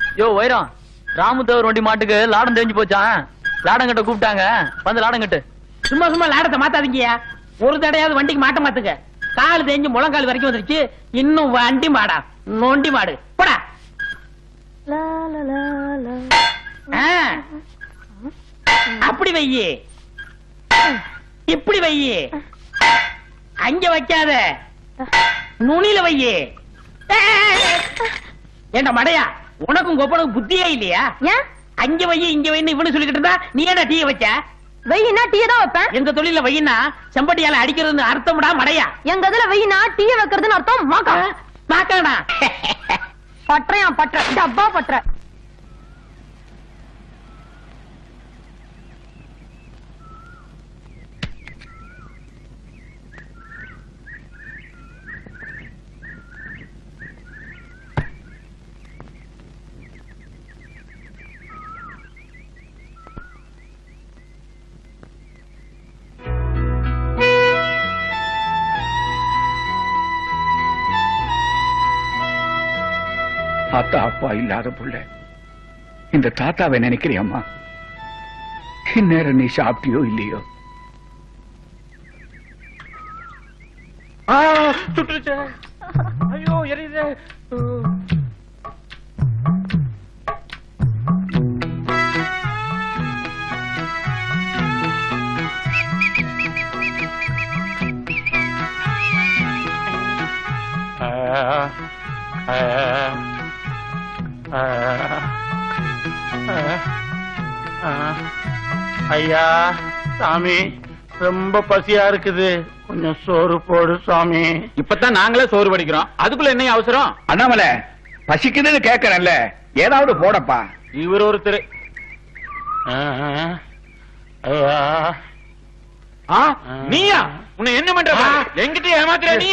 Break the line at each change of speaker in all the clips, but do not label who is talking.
யோ வைரம், ராமுத்தவர் வண்டி மாட்டுக்கு லாடம் தெரிஞ்சு போச்சான். லாடம் கட்ட கூப்பிட்டாங்க, வந்து லாடம் கட்டு.
சும்மா சும்மா லாடத்தை மாத்தாதீங்கயா. ஒரு தடையாவது வண்டிக்கு மாட்ட மாத்துங்க. கால் தேஞ்சு முழங்கால் வரைக்கும் வந்துருச்சு. இன்னும் வண்டி மாடா, நொண்டி மாடு போடா. அப்படி வையி, இப்படி வையி, அங்க வைக்காத, நுனியில வையி. ஏண்டா மடையா, உனக்கும் கொப்பனுக்கு புத்தியே இல்லையா? அங்க வையி இங்க வைன்னு இவனு சொல்லிக்கிட்டு இருந்தா நீ ஏடா டீ வச்ச?
வெயினா டீ தான் வைப்பேன்.
எங்க தொழில வெயினா செம்பட்டியால அடிக்கிறதுன்னு அர்த்தம்டா மடையா.
எங்க இதுல வெயினா டீ வைக்கிறதுன்னு அர்த்தம். மாக்கா
மாக்காடா
பற்றையா பற்ற டப்பா பற்ற.
அத்தா அப்பா இல்லாத புள்ள இந்த தாத்தாவை நினைக்கிறியம்மா? இந்நேரம் நீ சாப்பிட்டியோ இல்லையோ?
சுட்டுருச்சு. ஐயோ எரியுது.
ஐயா சாமி, ரொம்ப பசியா இருக்குது, கொஞ்சம் சோறு போடு சாமி.
இப்பதான் நாங்களே சோறு படிக்கிறோம், அதுக்குள்ள என்ன அவசரம்?
அண்ணாமலை, பசிக்குதுன்னு கேட்கறேன்ல, ஏதாவது போடப்பா.
இவர் ஒருத்தர். நீயா? உன்னை என்ன பண்ற? எங்கிட்ட ஏமாத்துற நீ?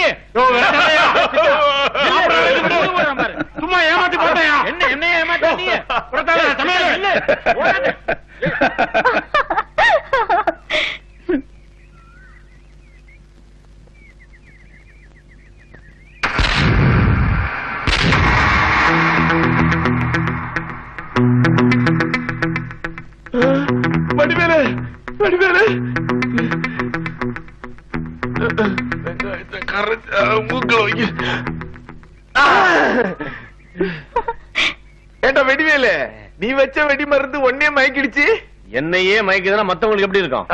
சும்மா ஏமாத்தி போட்டயா? என்ன ஏமாத்த நீ?
வடிவேலு, வடிவேலு, ஏண்டா வெடிவேலு, நீ வச்ச வெடி மருந்து ஒன்னே மயக்கிடுச்சு.
என்னையே மயக்குதுன்னா மத்தவங்களுக்கு எப்படி இருக்கும்?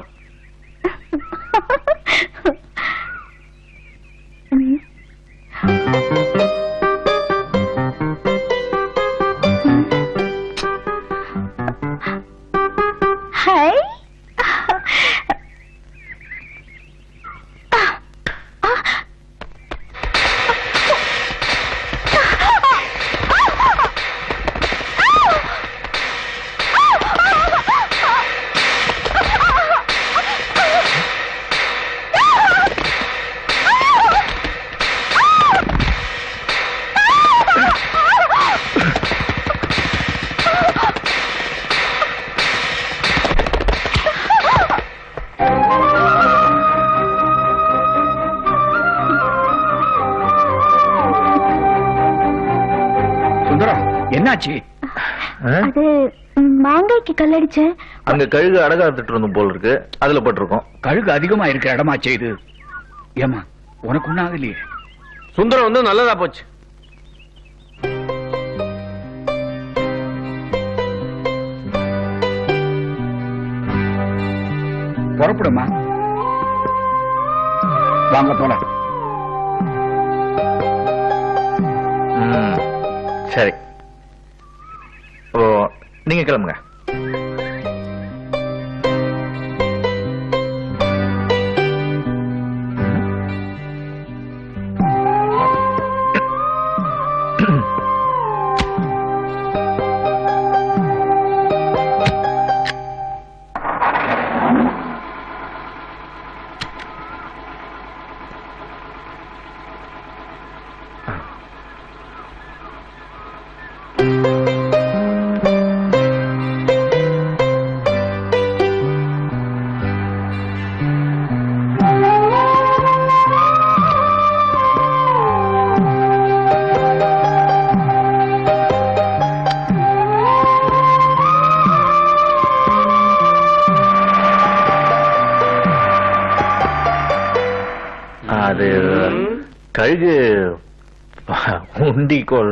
ஹாய்.
என்னாச்சு?
அது மாங்காய்க்கு கல்லடிச்ச
அங்க கழுகு அடகாத்துட்டு இருந்தோம் போல இருக்கு, அதுல பட்டிருக்கோம்.
கழுகு அதிகமா இருக்கிற இடமா செய்து. ஏமா உனக்கு ஒண்ணாகலையே?
சுந்தரம் வந்து நல்லதா போச்சு.
புறப்படுமா, வாங்க போலாம்.
சரி, நீங்க கிளம்புங்க.
கழுகு உண்டிக்கோள்.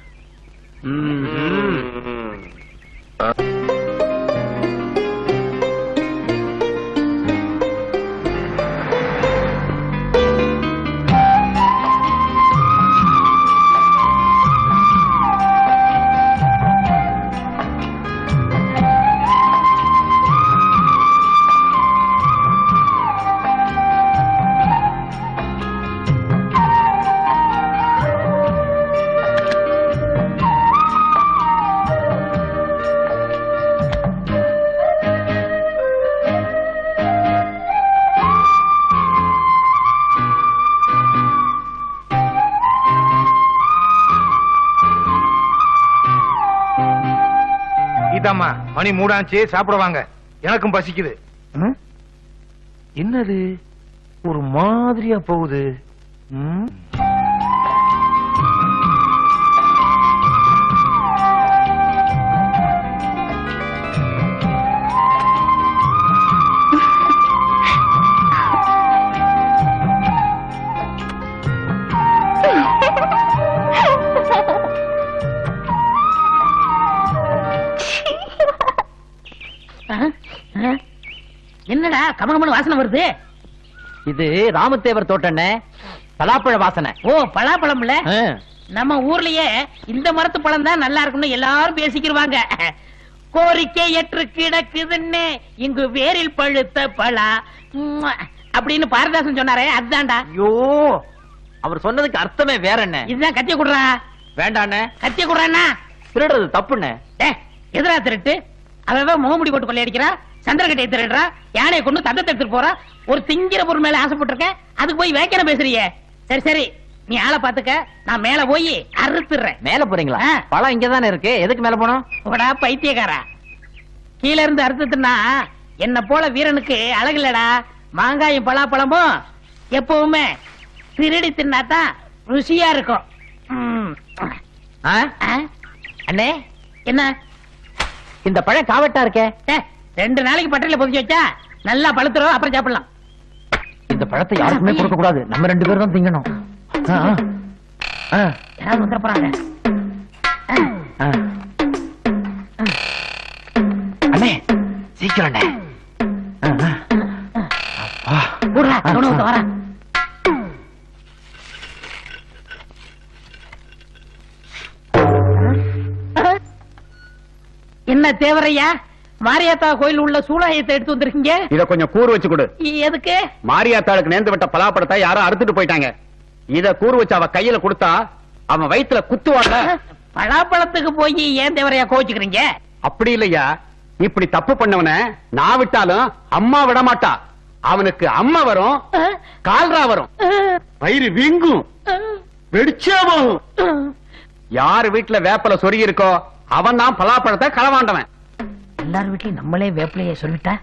இதம்மா மணி 3 ஆச்சு, சாப்பிடுவாங்க. எனக்கும் பசிக்குது. என்னது ஒரு மாதிரியா போகுது?
என்னடா கமகமனு வாசனை வருது?
இது ராமதேவர் தோட்டண்ணே, பலாப்பழ வாசனை.
ஓ, பலாப்பழம்ல. நம்ம ஊர்லயே இந்த மரத்து பழம் தான் நல்லா இருக்கும்னு எல்லாரும் பேசிக்கிருவாங்க. கோரிக்கை ஏற்று கிடக்குதுன்னு இங்கு வேரில் பழுத்த பழா அப்படின்னு பாரதாசன் சொன்னாரே, அதுதான்டா.
ஐயோ, அவர் சொன்னதுக்கு அர்த்தமே வேற என்ன.
இதுதான். கத்திய குடுறா.
வேண்டாண்ணே.
கத்திய குடுறான்னா
திருடுறது தப்புண்ணே.
எதிரா திருட்டு? அவன் முகமுடி போட்டு கொள்ளையடிக்கிறா, சந்திரகட்டையை திருடுறா, யானையை கொண்டு தந்தத்தை எடுத்துட்டு போறா. ஒரு திங்கிற பொருள் மேல ஆசைப்பட்டிருக்கேன், அதுக்கு போய் வேக்கன பேசுறியே. சரி சரி, நீ ஆளை பாத்துக்க, நான் மேல போய் அறுத்துறேன்.
மேல போறீங்களா? பழம் இங்கதானே இருக்கு, எதுக்கு மேல போனோம்?
உடா பைத்தியக்காரா, கீழ இருந்து அறுத்துனா என்ன போல வீரனுக்கு அழகு இல்லடா. மாங்காயும் பலாப்பழமும் எப்பவுமே திருடி தின்னாதான் ருசியா இருக்கும்.
அண்ணே,
என்ன
இந்த பழம் காவட்டா இருக்கே?
2 நாளைக்கு பட்டறையில பொதிச்சு வச்சா நல்லா பழுத்துறோம், அப்புறம் சாப்பிடலாம்.
இந்த பழத்தை யாருக்குமே கொடுக்க கூடாது, நம்ம 2 பேரும் தான் திங்கணும்.
யாராவது வந்துட போறாங்க.
அண்ணே சீக்கிரம் அண்ணே.
வரேன். என்ன தேவரையா, மாரியாத்தா கோயில் உள்ள சூளாயத்தை எடுத்து வந்திருக்கீங்க?
இத கொஞ்சம் கூறு வச்சு கொடு.
எதுக்கு?
மாரியாத்தாளுக்கு நேர்ந்து விட்ட பலாப்பழத்தை யாரோ அறுத்துட்டு போயிட்டாங்க. இத கூறு வச்சு அவ கையில கொடுத்தா அவன் வயித்துல குத்துவாங்க.
பலாப்பழத்துக்கு போய் ஏன் தேவரையா கோச்சுக்கிறீங்க?
அப்படி இல்லையா, இப்படி தப்பு பண்ணவன நான் விட்டாலும் அம்மா விட மாட்டா. அவனுக்கு அம்மா வரும், கால்ரா வரும், வயிறு வீங்கும், வெடிச்சே போகும். யார் வீட்டுல வேப்பல சொருகி இருக்கோ அவன் தான் பலாப்பழத்தை களவாண்டவன்.
எல்லாரும் வீட்லயும் நம்மளே வேப்பிலையே சொல்லிட்டா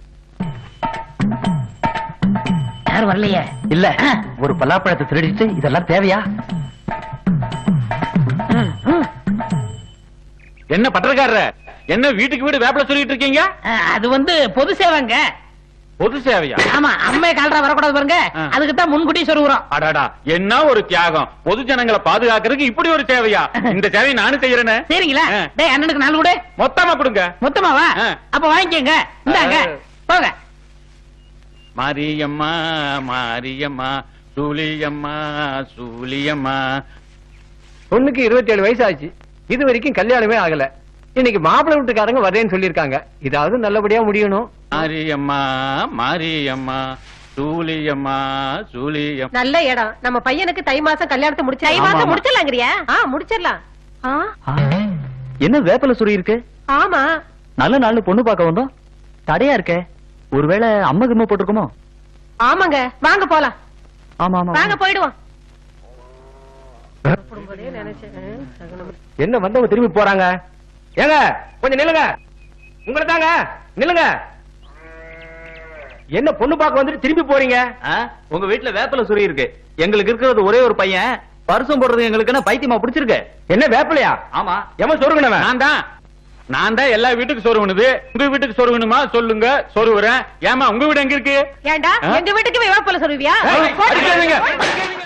யாரும் வரலையே.
இல்ல, ஒரு பலாப்பழத்தை திருடிட்டு இதெல்லாம் தேவையா?
என்ன பட்டறக்காரர், என்ன வீட்டுக்கு வீடு வேப்பல சொல்லிட்டு இருக்கீங்க?
அது பொது சேவைங்க.
பொது சேவையா?
ஆமா, அம்மே கால்ரா வரக்கூடாது பாருங்க, அதுக்கு தான் முன்கூட்டி சொல்லுறோம்.
அடாடா, என்ன ஒரு தியாகம்! பொது ஜனங்களை பாதுகாக்கிறதுக்கு இப்படி ஒரு சேவையா? இந்த சேவையை நானும் செய்யறேனே.
சரிங்களா? டேய், அண்ணனுக்கு 4 கொடு.
மொத்தமா கொடுங்க.
மொத்தமாவா? அப்ப வாங்கிக்கங்க. இந்தாங்க, போங்க.
மாரியம்மா மாரியம்மா, சூலியம்மா சூலியம்மா.
பொண்ணுக்கு 27 வயசு ஆச்சு, இது வரைக்கும் கல்யாணமே ஆகல. இன்னைக்கு மாப்பிள்ளை வீட்டுக்காரங்க வரேன்னு சொல்லிருக்காங்க. இதாவது நல்லபடியா முடியணும்.
மாரியம்மா மாரியம்மா, சூலியம்மா சூலியம்.
நல்ல இடம். நம்ம பையனுக்கு தை மாசம் கல்யாணத்தை முடிச்சு தை மாசம் முடிச்சிடலாங்கிறியா? முடிச்சிடலாம்.
என்ன வேப்பல சுரி இருக்கு?
ஆமா,
நல்ல நாள் பொண்ணு பார்க்க வந்தோம், தடையா இருக்க. ஒருவேளை அம்மா கிம்மா போட்டிருக்குமோ?
ஆமாங்க, வாங்க போலாம்.
ஆமா ஆமா,
வாங்க போயிடுவோம்.
என்ன வந்தவங்க திரும்பி போறாங்க? ஏங்க கொஞ்சம் நில்லுங்க. உங்களை தாங்க, நில்லுங்க. என்ன பொண்ணு பார்க்க வந்துட்டு திரும்பி போறீங்க?
உங்க வீட்டுல வேப்பல சுரி இருக்கு. எங்களுக்கு இருக்கிறது ஒரே ஒரு பையன், பரிசம் போடுறது எங்களுக்கு என்ன பைத்தியமா பிடிச்சிருக்கு?
என்ன வேப்பலையா?
ஆமா.
எவன் சொருகனவன்?
நான் தான் எல்லா வீட்டுக்கு சொருகணுது. உங்க வீட்டுக்கு சொருகணுமா சொல்லுங்க, சொருகுறேன். ஏமா உங்க வீடு எங்க இருக்கு?
ஏண்டா எங்க வீட்டுக்கு வேப்பல சொல்லுவியா?
அடிக்காதீங்க.